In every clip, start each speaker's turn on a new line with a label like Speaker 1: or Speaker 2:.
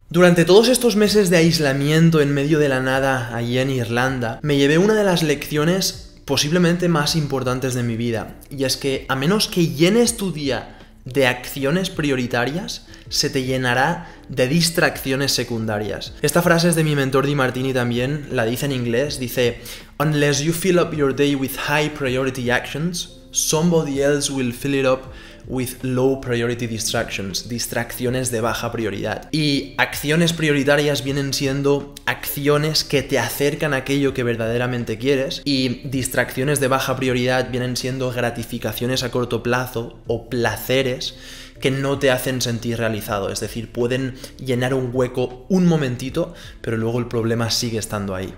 Speaker 1: Durante todos estos meses de aislamiento en medio de la nada allí en Irlanda, me llevé una de las lecciones posiblemente más importantes de mi vida, y es que a menos que llenes tu día de acciones prioritarias, se te llenará de distracciones secundarias. Esta frase es de mi mentor Di Martini también, la dice en inglés, dice: "Unless you fill up your day with high priority actions, somebody else will fill it up with low priority distractions", distracciones de baja prioridad. Y acciones prioritarias vienen siendo acciones que te acercan a aquello que verdaderamente quieres, y distracciones de baja prioridad vienen siendo gratificaciones a corto plazo o placeres que no te hacen sentir realizado, es decir, pueden llenar un hueco un momentito, pero luego el problema sigue estando ahí.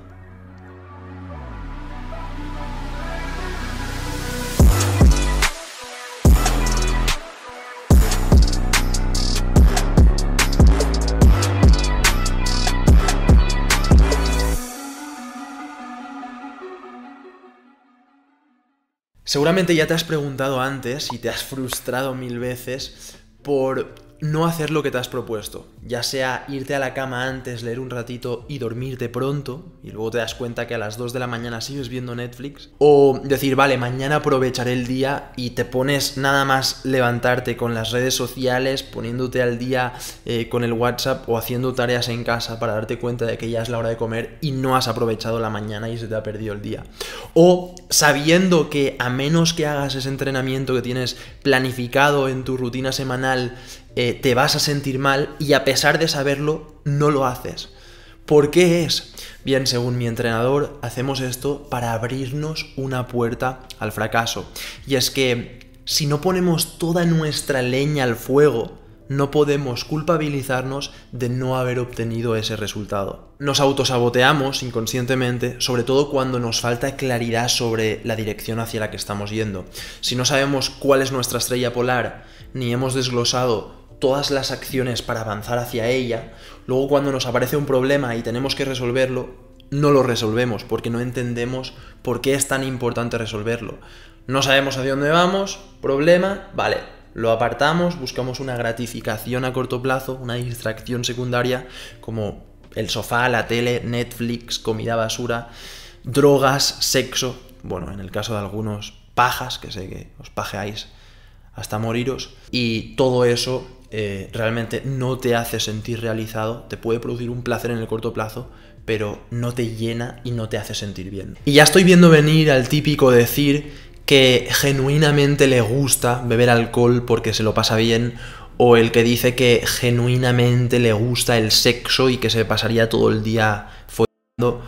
Speaker 1: Seguramente ya te has preguntado antes y te has frustrado 1000 veces por no hacer lo que te has propuesto, ya sea irte a la cama antes, leer un ratito y dormirte pronto, y luego te das cuenta que a las 2 de la mañana sigues viendo Netflix, o decir, vale, mañana aprovecharé el día, y te pones nada más levantarte con las redes sociales, poniéndote al día con el WhatsApp o haciendo tareas en casa para darte cuenta de que ya es la hora de comer y no has aprovechado la mañana y se te ha perdido el día. O sabiendo que a menos que hagas ese entrenamiento que tienes planificado en tu rutina semanal, te vas a sentir mal, y a pesar de saberlo, no lo haces. ¿Por qué es? Bien, según mi entrenador, hacemos esto para abrirnos una puerta al fracaso. Y es que si no ponemos toda nuestra leña al fuego, no podemos culpabilizarnos de no haber obtenido ese resultado. Nos autosaboteamos inconscientemente, sobre todo cuando nos falta claridad sobre la dirección hacia la que estamos yendo. Si no sabemos cuál es nuestra estrella polar, ni hemos desglosado todas las acciones para avanzar hacia ella, luego cuando nos aparece un problema y tenemos que resolverlo, no lo resolvemos porque no entendemos por qué es tan importante resolverlo. No sabemos hacia dónde vamos, problema, vale, lo apartamos, buscamos una gratificación a corto plazo, una distracción secundaria como el sofá, la tele, Netflix, comida basura, drogas, sexo, bueno, en el caso de algunos, pajas, que sé que os pajeáis hasta moriros, y todo eso realmente no te hace sentir realizado, te puede producir un placer en el corto plazo, pero no te llena y no te hace sentir bien. Y ya estoy viendo venir al típico decir que genuinamente le gusta beber alcohol porque se lo pasa bien, o el que dice que genuinamente le gusta el sexo y que se pasaría todo el día follando,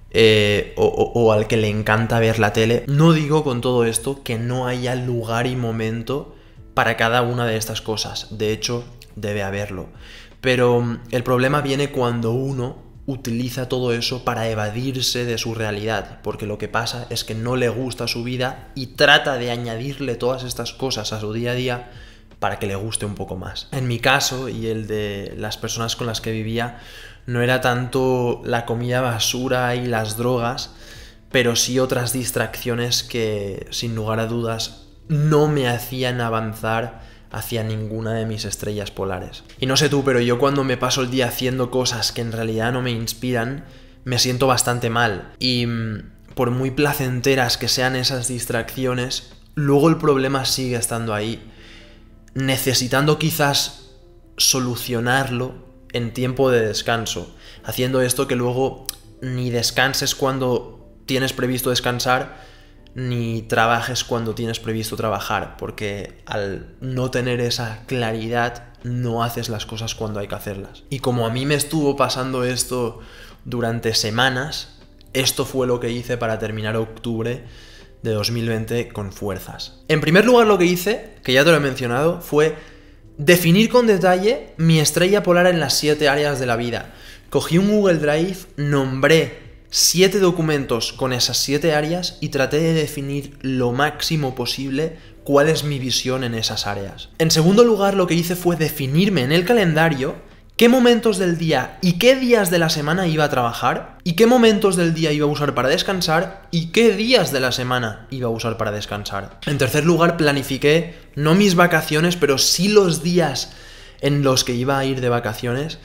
Speaker 1: o al que le encanta ver la tele. No digo con todo esto que no haya lugar y momento para cada una de estas cosas, de hecho debe haberlo, pero el problema viene cuando uno utiliza todo eso para evadirse de su realidad, porque lo que pasa es que no le gusta su vida y trata de añadirle todas estas cosas a su día a día para que le guste un poco más. En mi caso y el de las personas con las que vivía, no era tanto la comida basura y las drogas, pero sí otras distracciones que, sin lugar a dudas, no me hacían avanzar hacia ninguna de mis estrellas polares. Y no sé tú, pero yo cuando me paso el día haciendo cosas que en realidad no me inspiran, me siento bastante mal. Y por muy placenteras que sean esas distracciones, luego el problema sigue estando ahí, necesitando quizás solucionarlo en tiempo de descanso, haciendo esto que luego ni descanses cuando tienes previsto descansar, ni trabajes cuando tienes previsto trabajar, porque al no tener esa claridad no haces las cosas cuando hay que hacerlas. Y como a mí me estuvo pasando esto durante semanas, esto fue lo que hice para terminar octubre de 2020 con fuerzas. En primer lugar, lo que hice, que ya te lo he mencionado, fue definir con detalle mi estrella polar en las 7 áreas de la vida. Cogí un Google Drive, nombré 7 documentos con esas 7 áreas y traté de definir lo máximo posible cuál es mi visión en esas áreas. En segundo lugar, lo que hice fue definirme en el calendario qué momentos del día y qué días de la semana iba a trabajar, y qué momentos del día iba a usar para descansar, y qué días de la semana iba a usar para descansar. En tercer lugar, planifiqué no mis vacaciones, pero sí los días en los que iba a ir de vacaciones,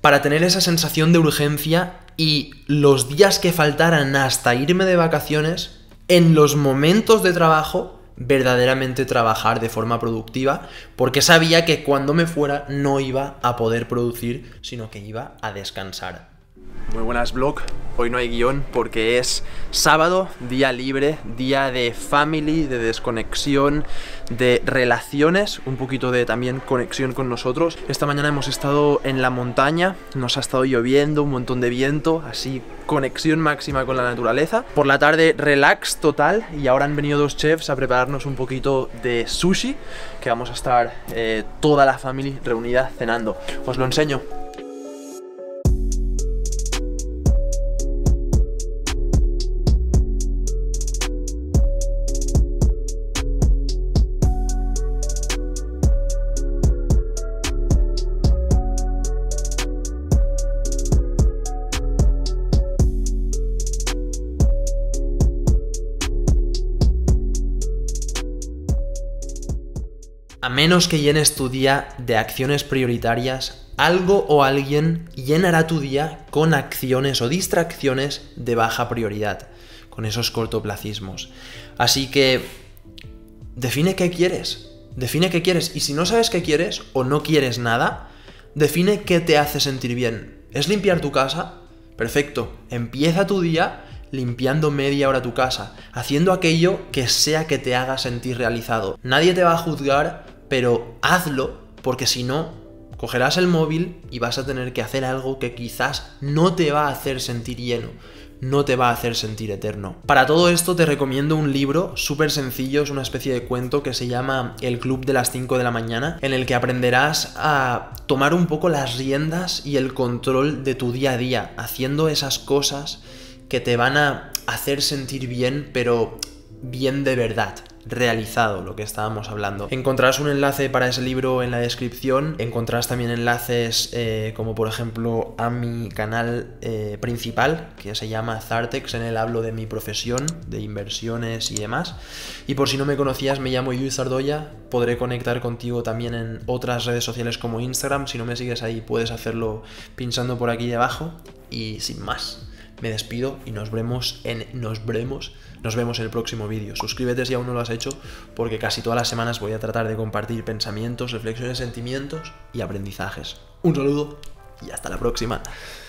Speaker 1: para tener esa sensación de urgencia y los días que faltaran hasta irme de vacaciones, en los momentos de trabajo, verdaderamente trabajar de forma productiva, porque sabía que cuando me fuera no iba a poder producir, sino que iba a descansar. Muy buenas, vlog. Hoy no hay guión porque es sábado, día libre, día de family, de desconexión, de relaciones, un poquito de también conexión con nosotros. Esta mañana hemos estado en la montaña, nos ha estado lloviendo, un montón de viento, así conexión máxima con la naturaleza. Por la tarde relax total y ahora han venido dos chefs a prepararnos un poquito de sushi, que vamos a estar toda la family reunida cenando. Os lo enseño. A menos que llenes tu día de acciones prioritarias, algo o alguien llenará tu día con acciones o distracciones de baja prioridad, con esos cortoplacismos. Así que define qué quieres, y si no sabes qué quieres o no quieres nada, define qué te hace sentir bien. ¿Es limpiar tu casa? Perfecto, empieza tu día limpiando media hora tu casa, haciendo aquello que sea que te haga sentir realizado. Nadie te va a juzgar, pero hazlo, porque si no, cogerás el móvil y vas a tener que hacer algo que quizás no te va a hacer sentir lleno, no te va a hacer sentir eterno. Para todo esto te recomiendo un libro súper sencillo, es una especie de cuento que se llama El Club de las 5 de la mañana, en el que aprenderás a tomar un poco las riendas y el control de tu día a día, haciendo esas cosas que te van a hacer sentir bien, pero bien de verdad, realizado, lo que estábamos hablando. Encontrarás un enlace para ese libro en la descripción, encontrarás también enlaces como por ejemplo a mi canal principal, que se llama Zartex, en el hablo de mi profesión, de inversiones y demás. Y por si no me conocías, me llamo Lluís Ardoya, podré conectar contigo también en otras redes sociales como Instagram. Si no me sigues ahí puedes hacerlo pinchando por aquí debajo. Y sin más, me despido y nos vemos en el próximo vídeo. Suscríbete si aún no lo has hecho, porque casi todas las semanas voy a tratar de compartir pensamientos, reflexiones, sentimientos y aprendizajes. Un saludo y hasta la próxima.